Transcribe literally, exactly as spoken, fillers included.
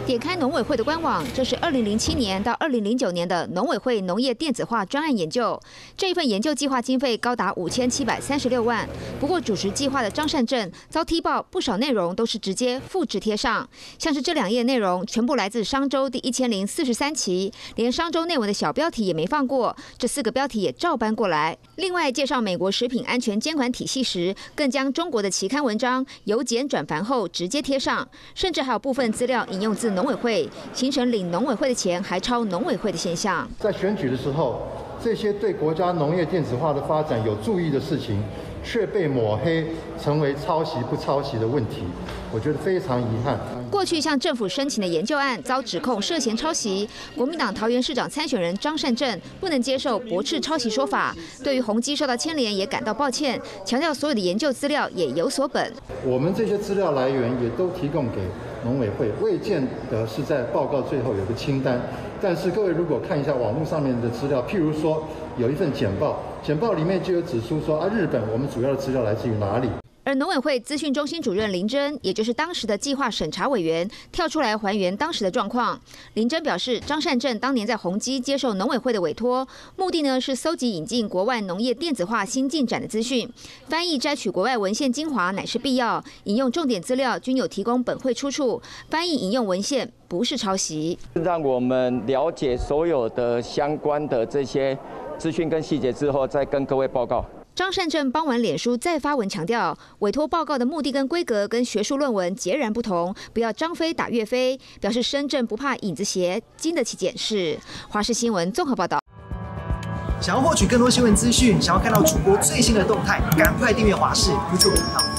点开农委会的官网，这是二零零七年到二零零九年的农委会农业电子化专案研究。这一份研究计划经费高达五千七百三十六万。不过主持计划的张善政遭踢爆，不少内容都是直接复制贴上，像是这两页内容全部来自商周第一千零四十三期，连商周内文的小标题也没放过，这四个标题也照搬过来。另外介绍美国食品安全监管体系时，更将中国的期刊文章由简转繁后直接贴上，甚至还有部分资料引用自农委会，形成领农委会的钱还抄农委会的现象。 在选举的时候，这些对国家农业电子化的发展有注意的事情，却被抹黑成为抄袭不抄袭的问题，我觉得非常遗憾。 过去向政府申请的研究案遭指控涉嫌抄袭，国民党桃园市长参选人张善政不能接受驳斥抄袭说法，对于宏基受到牵连也感到抱歉，强调所有的研究资料也有所本。 我们这些资料来源也都提供给农委会，未见得是在报告最后有个清单。但是各位如果看一下网络上面的资料，譬如说有一份简报，简报里面就有指出说啊，日本我们主要的资料来自于哪里。 而农委会资讯中心主任林真，也就是当时的计划审查委员，跳出来还原当时的状况。林真表示，张善政当年在宏基接受农委会的委托，目的呢是搜集引进国外农业电子化新进展的资讯，翻译摘取国外文献精华乃是必要，引用重点资料均有提供本会出处，翻译引用文献不是抄袭。 让我们了解所有的相关的这些资讯跟细节之后，再跟各位报告。 张善政傍晚脸书再发文强调，委托报告的目的跟规格跟学术论文截然不同，不要张飞打岳飞，表示身正不怕影子斜，经得起检视。华视新闻综合报道。 想要获取更多新闻资讯，想要看到主播最新的动态，赶快订阅华视 YouTube 频道。